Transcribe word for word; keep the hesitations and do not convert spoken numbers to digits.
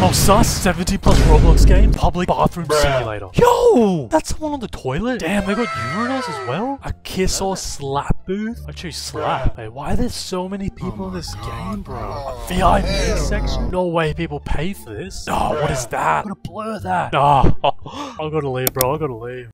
Oh, sus. seventy plus Roblox game. Public bathroom simulator. Yo! That's someone on the toilet? Damn, they got urinals as well? A kiss or slap booth? I choose slap. Wait, why are there so many people in this game, bro? A V I P section? No way people pay for this. Oh, what is that? I'm gonna blur that. Oh, I gotta leave, bro. I gotta leave.